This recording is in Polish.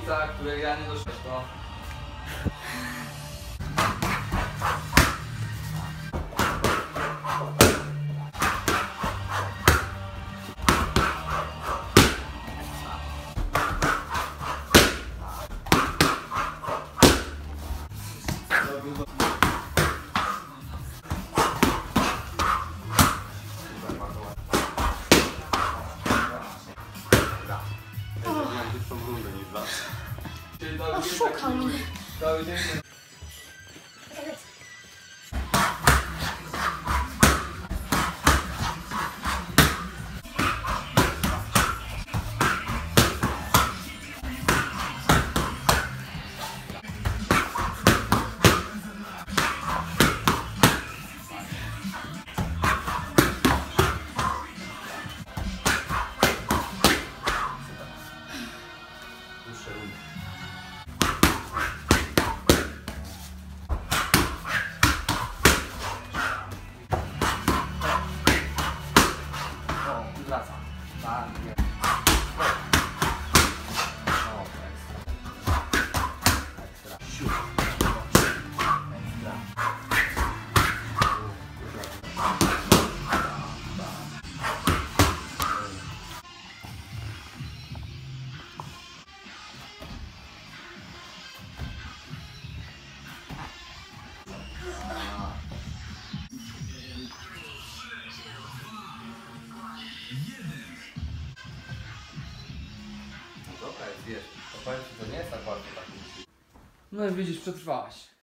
miejsca, które ja nie doszedłem, to... Oszukał mnie. Wraca. Tak, nie. O, ekstra. Siu. Ekstra. Dobra, jest, wiesz, to powiem ci, to nie jest tak bardzo tak. No i widzisz, przetrwałaś.